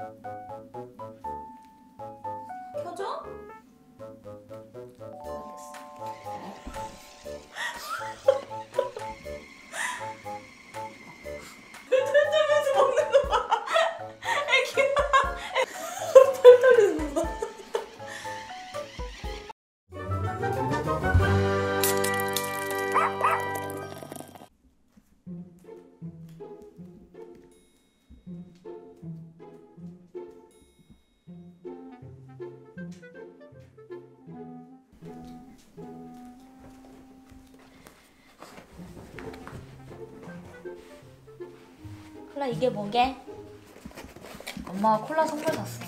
켜줘? 알겠어. 먹는 거 봐. 애기야. 팔 떨리는 거 봐. 콜라 이게 뭐게? 엄마가 콜라 선물 샀어.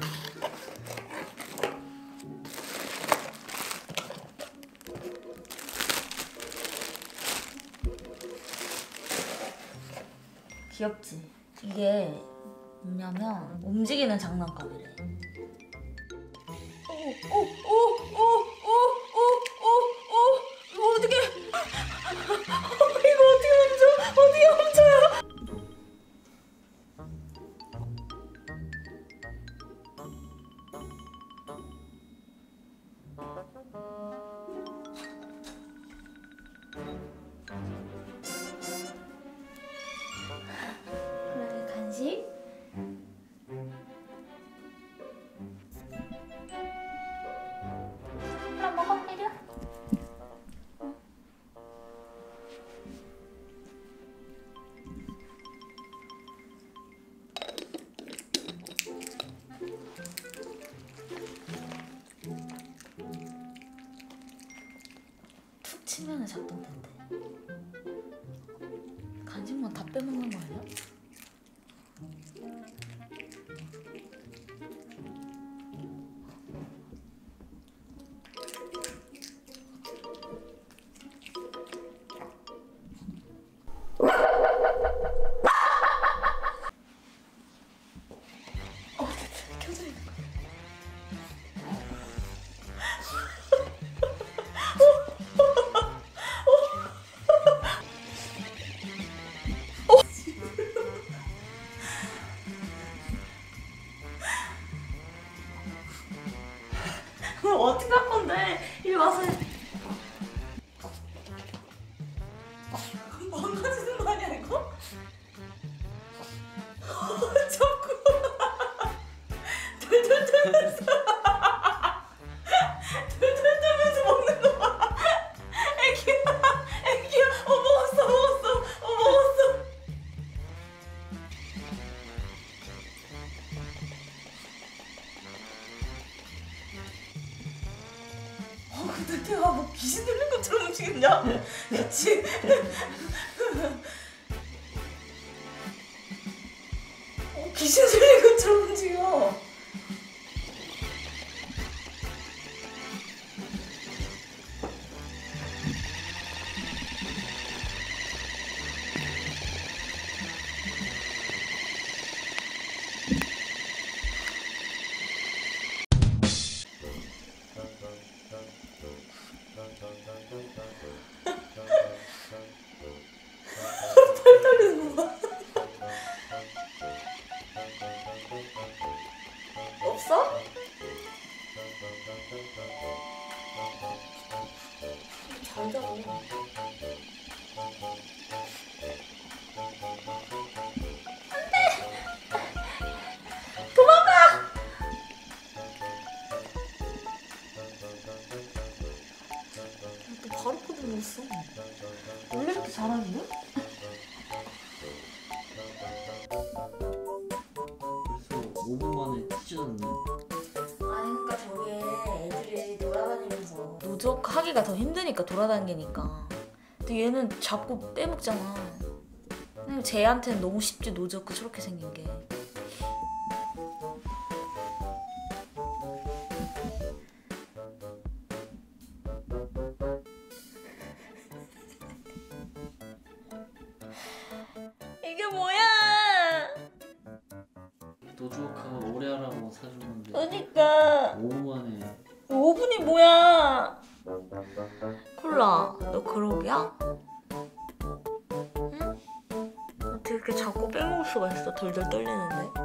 귀엽지? 이게 뭐냐면 움직이는 장난감이래. 이거 어떻게 이거 어떻게 멈춰? 어떻게 멈춰요? 콜라의 간식. 콜라 먹어, 이리 와. 툭 치면은 작동된대. 간식만 다 빼먹는 거 아니야? 켜져 있는 거야. 어떻게 할 건데? 이리 와서 해. 망가지는 거 아니야 이거? 자꾸 돌돌 돌면서 돌돌 돌면서 먹는 거 봐. 애기야 먹었어 먹었어. 근데 걔가 뭐 귀신 들린 것처럼 움직였냐? 그치? 귀신 들린 것처럼 움직여. 팔 떨리는 거 봐. 없어? 잘 자고. 안돼! 도망가! 또 바로 코드 넣었어. 원래 이렇게 잘하는데? 벌써 5분 만에 찢어졌네. 아니 그러니까 저게 애들이 돌아다니면서 노적 하기가 더 힘드니까 돌아다니니까. 근데 얘는 자꾸 빼먹잖아. 쟤한테는 너무 쉽지 노저크 저렇게 생긴 게. 이게 뭐야? 노즈워크가 오래 하라고 사줬는데 그러니까 5분 만에. 5분이 뭐야? 콜라, 너 그러기야? 응? 어떻게 이렇게 자꾸 빼먹을 수가 있어? 덜덜 떨리는데.